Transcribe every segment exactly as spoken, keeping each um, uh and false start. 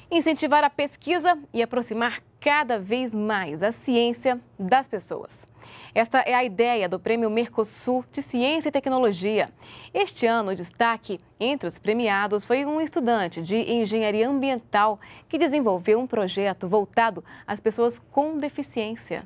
incentivar a pesquisa e aproximar cada vez mais a ciência das pessoas. Esta é a ideia do Prêmio Mercosul de Ciência e Tecnologia. Este ano, o destaque entre os premiados foi um estudante de engenharia ambiental que desenvolveu um projeto voltado às pessoas com deficiência.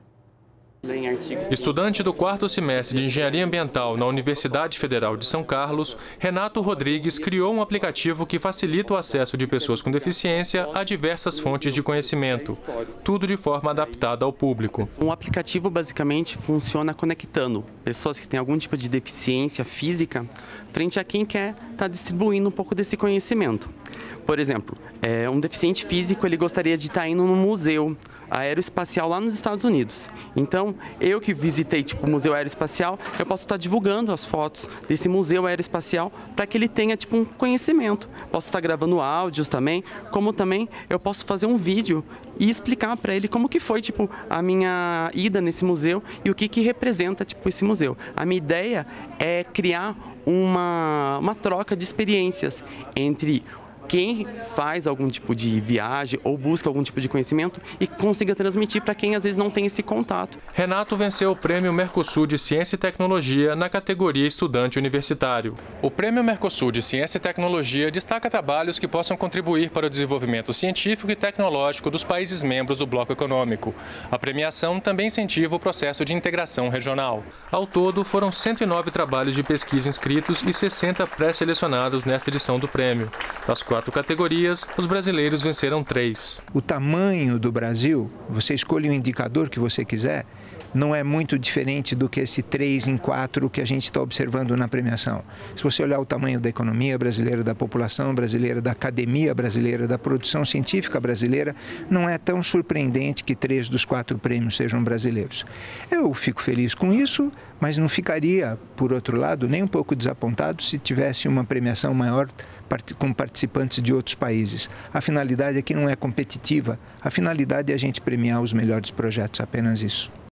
Estudante do quarto semestre de Engenharia Ambiental na Universidade Federal de São Carlos, Renato Rodrigues criou um aplicativo que facilita o acesso de pessoas com deficiência a diversas fontes de conhecimento, tudo de forma adaptada ao público. Um aplicativo basicamente funciona conectando pessoas que têm algum tipo de deficiência física frente a quem quer estar distribuindo um pouco desse conhecimento. Por exemplo, é, um deficiente físico ele gostaria de estar indo no museu aeroespacial lá nos Estados Unidos. Então, eu que visitei tipo, o Museu Aeroespacial, eu posso estar divulgando as fotos desse museu aeroespacial para que ele tenha tipo, um conhecimento. Posso estar gravando áudios também, como também eu posso fazer um vídeo e explicar para ele como que foi tipo, a minha ida nesse museu e o que, que representa tipo, esse museu. A minha ideia é criar uma, uma troca de experiências entre quem faz algum tipo de viagem ou busca algum tipo de conhecimento e consiga transmitir para quem às vezes não tem esse contato. Renato venceu o Prêmio Mercosul de Ciência e Tecnologia na categoria Estudante Universitário. O Prêmio Mercosul de Ciência e Tecnologia destaca trabalhos que possam contribuir para o desenvolvimento científico e tecnológico dos países membros do Bloco Econômico. A premiação também incentiva o processo de integração regional. Ao todo, foram cento e nove trabalhos de pesquisa inscritos e sessenta pré-selecionados nesta edição do prêmio. Das quatro categorias, os brasileiros venceram três. O tamanho do Brasil, você escolhe o indicador que você quiser, não é muito diferente do que esse três em quatro que a gente está observando na premiação. Se você olhar o tamanho da economia brasileira, da população brasileira, da academia brasileira, da produção científica brasileira, não é tão surpreendente que três dos quatro prêmios sejam brasileiros. Eu fico feliz com isso, mas não ficaria, por outro lado, nem um pouco desapontado se tivesse uma premiação maior com participantes de outros países. A finalidade aqui não é competitiva, a finalidade é a gente premiar os melhores projetos, apenas isso.